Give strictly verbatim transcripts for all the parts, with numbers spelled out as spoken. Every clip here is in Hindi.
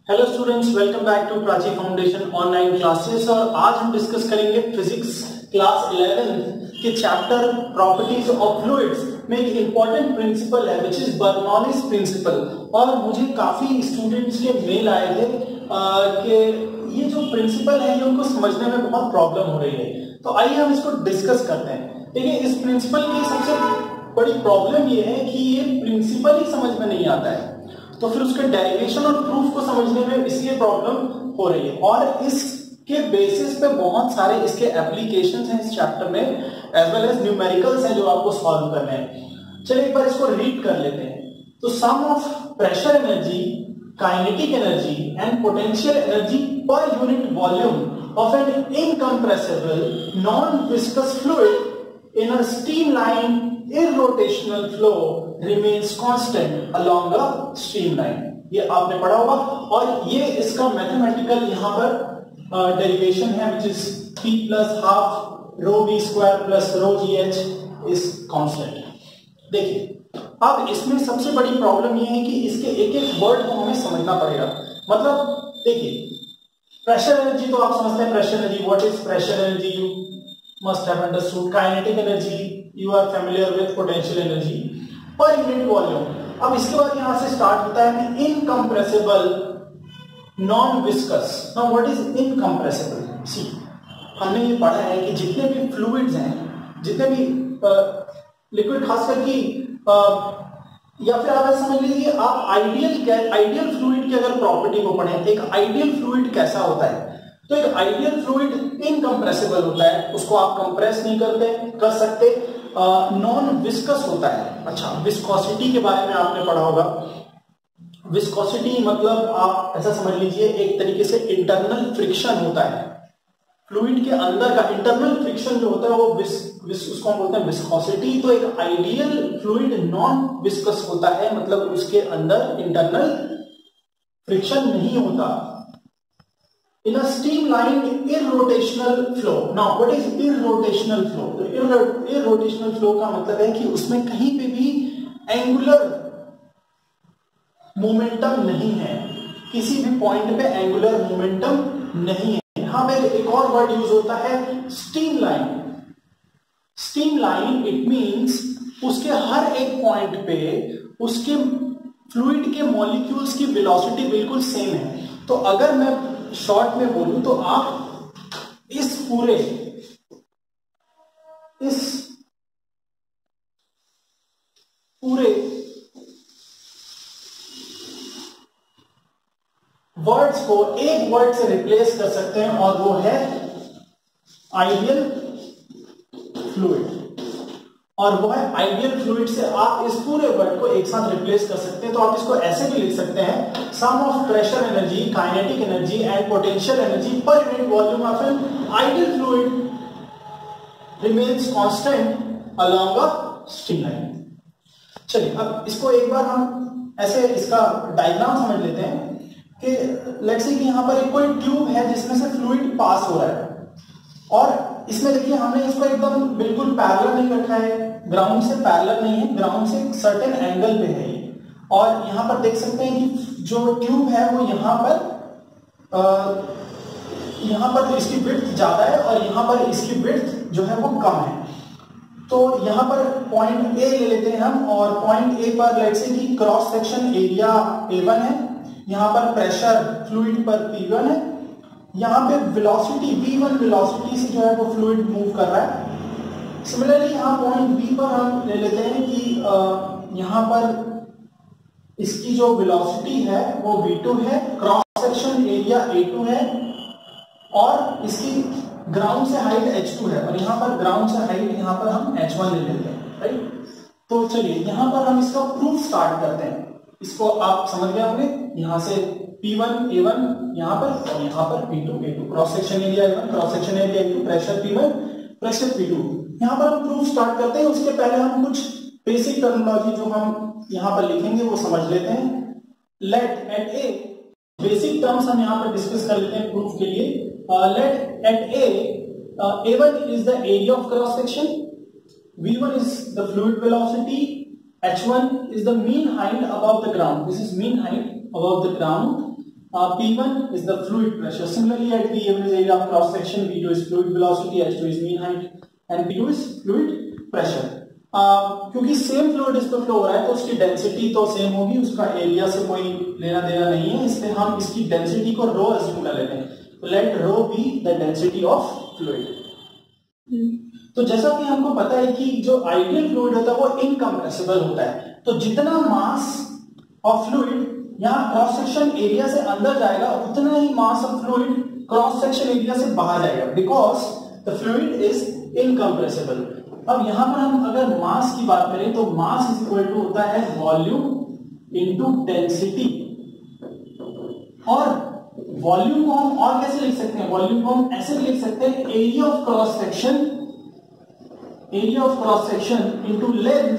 Hello students, welcome back to Prachi foundation online classes. और आज हम डिस्कस करेंगे फिजिक्स क्लास इलेवन के चैप्टर प्रॉपर्टीज ऑफ फ्लूइड्स में एक इंपॉर्टेंट प्रिंसिपल है विच इज बर्नौलीज प्रिंसिपल। और मुझे काफी स्टूडेंट्स के मेल आए थे कि ये जो प्रिंसिपल है ये उनको समझने में बहुत प्रॉब्लम हो रही है। तो आइए हम इसको डिस्कस करते हैं। देखिए, इस प्रिंसिपल की सबसे बड़ी प्रॉब्लम ये है कि ये प्रिंसिपल ही समझ में नहीं आता है, तो फिर उसके डेरिवेशन और प्रूफ को समझने में इसलिए प्रॉब्लम हो रही है। और इसके बेसिस पे बहुत सारे इसके एप्लीकेशंस हैं इस चैप्टर में, एज वेल एज न्यूमेरिकल्स हैं जो आपको सॉल्व करने हैं। चलिए एक बार इसको रीड कर लेते हैं। तो sum of pressure energy, kinetic energy and potential energy per unit volume of an incompressible non viscous fluid in a streamline irrotational flow remains constant along a streamline। ये आपने पढ़ा होगा। और ये इसका मैथमेटिकल यहाँ पर डेरिवेशन है which is p plus half rho v square plus rho gh is constant। देखिए, अब इसमें सबसे बड़ी प्रॉब्लम ये है कि इसके एक एक वर्ड को हमें समझना पड़ेगा। मतलब देखिए, प्रेशर एनर्जी तो आप समझते हैं, pressure energy, what is pressure energy you must have understood। kinetic energy you are familiar with, potential energy per unit volume। अब इसके बाद यहां से स्टार्ट होता है कि incompressible non viscous। now what is incompressible? see, हमने ये पढ़ा है कि जितने भी फ्लूइड्स हैं, जितने भी लिक्विड, खास करके या फिर आप समझ लीजिए, आप आइडियल आइडियल फ्लूइड की अगर प्रॉपर्टी को पढ़ें, एक आइडियल फ्लूइड कैसा होता है, तो एक आइडियल फ्लूइड इनकम्प्रेसिबल होता है, उसको आप कंप्रेस नहीं करते कर सकते, नॉन विस्कस होता है। अच्छा, विस्कोसिटी के बारे में आपने पढ़ा होगा। विस्कोसिटी मतलब आप ऐसा समझ लीजिए, एक तरीके से इंटरनल फ्रिक्शन होता है फ्लूइड के अंदर का। इंटरनल फ्रिक्शन जो होता है वो विस, विस उसको हम बोलते हैं विस्कोसिटी। तो एक आइडियल फ्लूइड नॉन विस्कस होता है, मतलब उसके अंदर इंटरनल फ्रिक्शन नहीं होता। In a streamlined irrotational flow। Now, what is irrotational flow? तो irrotational flow का मतलब है कि उसमें कहीं पे भी एंगुलर मोमेंटम नहीं है, किसी भी पॉइंट पे एंगुलर मोमेंटम नहीं है। यहां पे एक और वर्ड यूज होता है, स्ट्रीमलाइन। स्ट्रीमलाइन इट मींस उसके हर एक पॉइंट पे उसके फ्लूइड के मॉलिक्यूल्स की वेलोसिटी बिल्कुल सेम है। तो अगर मैं शॉर्ट में बोलूं तो आप इस पूरे इस पूरे वर्ड्स को एक वर्ड से रिप्लेस कर सकते हैं और वो है आइडियल फ्लूइड। और वो है आइडियल फ्लूइड से आप इस पूरे वर्ड को एक साथ रिप्लेस कर सकते हैं। तो आप इसको ऐसे भी लिख सकते हैं, sum of pressure energy, kinetic energy and potential energy per unit volume of an ideal fluid remains constant along a streamline. चलिए अब इसको एक बार हम ऐसे इसका डायग्राम समझ लेते हैं कि लेट्स से कि यहां पर एक कोई ट्यूब है जिसमें से फ्लूइड पास हो रहा है, और इसमें देखिए हमने इसको एकदम बिल्कुल पैरेलल नहीं रखा है, ग्राउंड से पैरेलल नहीं है, ग्राउंड से एक सर्टेन एंगल पे है। और यहां पर देख सकते हैं कि जो ट्यूब है वो यहां पर आ, यहां पर तो इसकी विड्थ ज्यादा है और यहां पर इसकी विड्थ जो है वो कम है। तो यहां पर पॉइंट ए ले लेते हैं हम, और पॉइंट ए पर लेट्स से कि cross section area A one है, यहां पर प्रेशर फ्लूइड पर पी वन है, यहाँ पे वेलोसिटी वी वन वेलोसिटी से जो है वो फ्लूइड मूव कर रहा है। सिमिलरली यहाँ पॉइंट बी पर हम ले लेते हैं कि यहाँ पर इसकी जो वेलोसिटी है वो वी टू है, cross section area A two है, और इसकी ग्राउंड से हाइट एच टू है, और यहाँ पर ग्राउंड से हाइट यहाँ पर हम एच वन ले लेते हैं, राइट। तो चलिए यहाँ पर हम इसका प्रूफ स्टार्ट करते हैं। इसको आप समझ गए होंगे, यहाँ से P वन A वन यहाँ पर और यहाँ पर P two A two, cross section area A one, cross section area A two, pressure P one, pressure P two. यहाँ पर हम प्रूफ स्टार्ट करते हैं। उसके पहले हम कुछ बेसिक टर्मिनोलॉजी जो हम यहाँ पर लिखेंगे वो समझ लेते हैं। Let at a, basic terms हम यहाँ पर डिस्कस कर लेते हैं प्रूफ के लिए। Let at a, A one is the area of cross section, V one is the fluid velocity, H one is the mean height above the ground. This is mean height above the ground. Uh, P one is the fluid pressure. Similarly, at V one is area of cross section, V two is fluid velocity, H two is mean height, and P two is fluid pressure. uh, क्योंकि सेम फ्लूइड इस पर फ्लो हो रहा है तो उसकी डेंसिटी तो सेम होगी, उसका एरिया से कोई लेना देना नहीं है, इसलिए हम इसकी डेंसिटी को रो अज्यूम कर लेते हैं. तो let rho be the density of fluid. तो जैसा कि हमको पता है कि जो आइडियल फ्लूइड होता है वो इनकम्प्रेसिबल होता है, तो जितना मास ऑफ फ्लूइड यहाँ क्रॉस सेक्शन एरिया से अंदर जाएगा उतना ही mass of fluid cross section area से बाहर जाएगा, because the fluid is incompressible. अब यहां पर हम अगर मास की बात करें तो मास इज इक्वल टू होता है वॉल्यूम इनटू डेंसिटी. और वॉल्यूम को हम और कैसे लिख सकते हैं? वॉल्यूम को हम ऐसे लिख सकते हैं area of cross section, area of cross section into length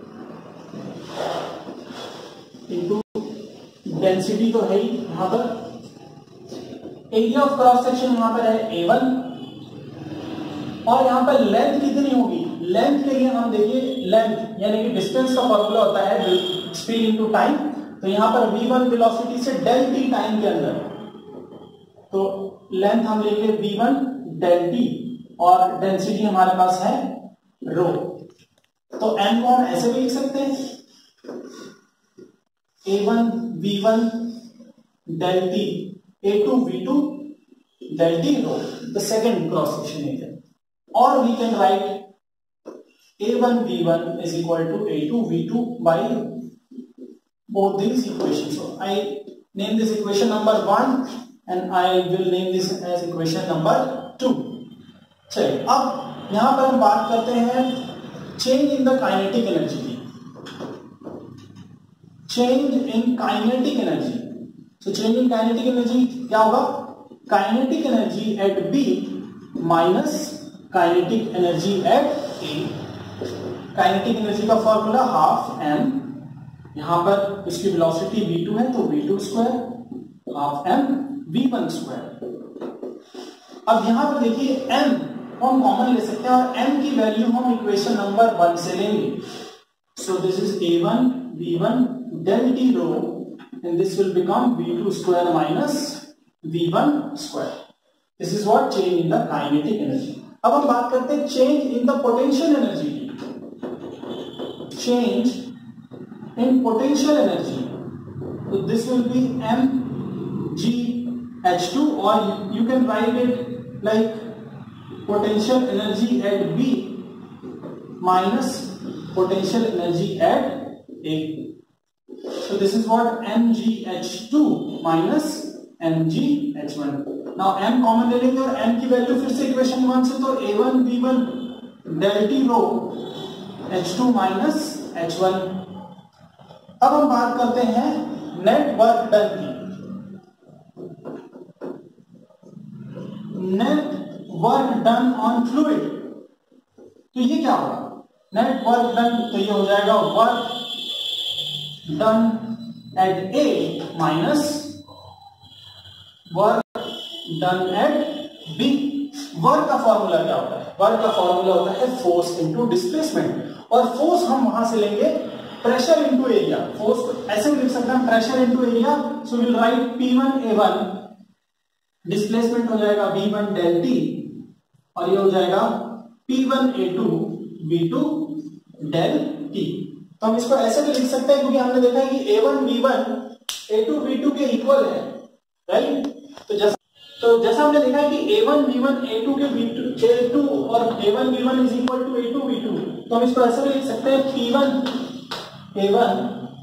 into density. तो है ही यहां पर एरिया ऑफ क्रॉस सेक्शन यहां पर है ए वन, और यहां पर लेंथ कितनी होगी? लेंथ के लिए हम देखिए लेंथ यानी कि डिस्टेंस का फॉर्मूला होता है स्पीड इनटू टाइम. तो यहां पर वी वन वेलोसिटी से डेल टी टाइम के अंदर, तो लेंथ हम लेंगे वी वन डेल टी और डेंसिटी हमारे पास है रो. तो एन को हम ऐसे भी लिख सकते हैं A one V one del t, A two V two del t rho, the second cross section area. Or we can write A one V one is equal to A two V two by both these equations. So I name this equation number one and I will name this as equation number two. चलिए अब यहां पर हम बात करते हैं change in the kinetic energy की. Change in kinetic energy. So change in kinetic energy क्या होगा? Kinetic energy at B minus kinetic energy at A. Kinetic energy का फॉर्मूला हाफ m, यहां पर इसकी वेलोसिटी v टू है तो v two square half m v one square. अब यहां पर देखिए m हम कॉमन ले सकते हैं और m की वैल्यू हम इक्वेशन नंबर वन से लेंगे. So this is A one V one del t rho and this will become v two square minus v one square. This is what change in the kinetic energy. अब हम बात करते हैं change in the potential energy की. Change in potential energy. So this will be mg h two, or you can write it like potential energy at B minus potential energy at A. So this is what mg h two minus mg h one. Now m common ले लेंगे और m की वैल्यू फिर से इक्वेशन वन से, तो a one v one del t rho h two minus h one. अब हम बात करते हैं नेट वर्क डन की. Net work done on fluid, तो ये क्या होगा? नेट वर्क डन तो ये हो जाएगा work done at A minus work done at B. Work का फॉर्मूला क्या होता है? वर्क का फॉर्मूला होता है फोर्स इनटू डिस्प्लेसमेंट, और फोर्स हम वहां से लेंगे प्रेशर इनटू एरिया. फोर्स ऐसे भी लिख सकते हैं pressure into area. So will write P one A one, displacement हो जाएगा V वन del T, और ये हो जाएगा P one A two V two del T. तो हम इसको ऐसे भी लिख सकते हैं क्योंकि हमने देखा है कि A one V one A two V two के इक्वल है, राइट? तो जैसा तो जैसा हमने देखा है कि A one V one A two के V टू A टू और A one V one is equal to A two V two, तो हम इसको ऐसे भी लिख सकते हैं P one A one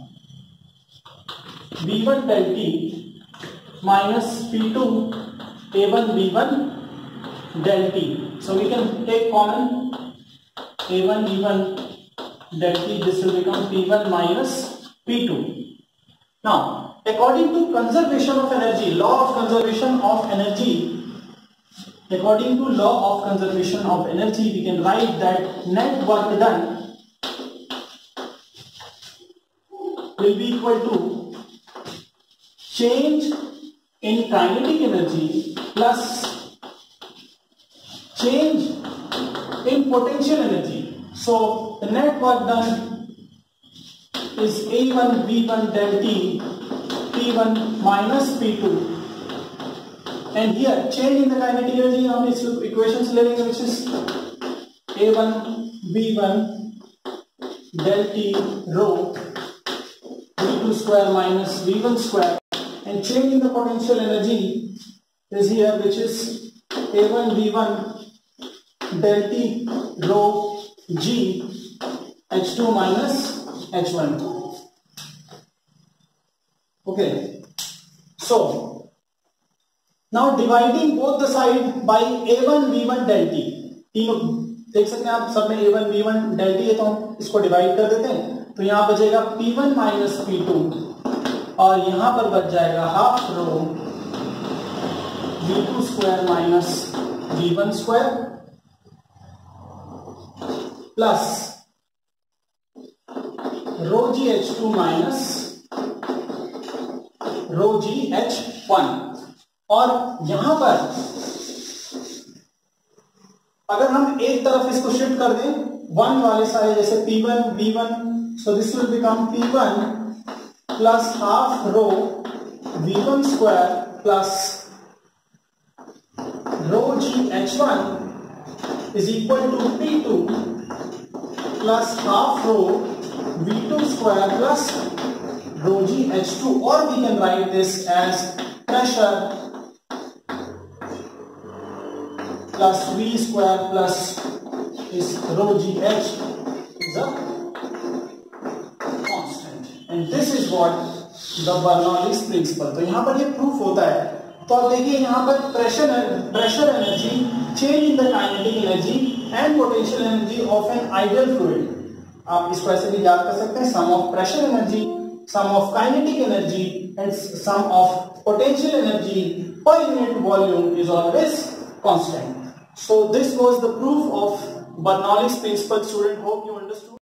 V one del T minus P two A one V one del T. So we can take common A one V one del T. This will become P one minus P two. Now, according to conservation of energy, law of conservation of energy, according to law of conservation of energy, we can write that net work done will be equal to change in kinetic energy plus change in potential energy. So the net work done is A one V one del T P P one minus P two, and here change in the kinetic energy हम इस equation से ले लेंगे, which is A one B one del T rho V two square minus V one square, and change in the potential energy is here, which is A one B one del T rho G H two minus H one. Okay, so now dividing both the side by A one B one del T, तीनों देख सकते हैं आप, सब में A one B one del T है, तो हम इसको डिवाइड कर देते हैं, तो यहां बचेगा P one minus P two, और यहां पर बच जाएगा half rho V two square minus V one square plus rho G H two minus rho G H one. और यहां पर अगर हम एक तरफ इसको शिफ्ट कर दें वन वाले साइड, जैसे P one B one, so this will become P one plus half rho V one square plus rho G H one is equal to P two plus half rho V two square plus rho G H two, or we can write this as pressure plus V square plus is rho G H is a constant, and this is what the Bernoulli's principle. तो यहाँ पर ये प्रूफ होता है, तो आप देखिए यहाँ पर pressure pressure energy, change in the kinetic energy and potential energy of an ideal fluid, आप इसको ऐसे भी याद कर सकते हैं, sum of pressure energy, sum of kinetic energy and sum of potential energy per unit volume is always constant. So this was the proof of Bernoulli's principle. Student, hope you understood.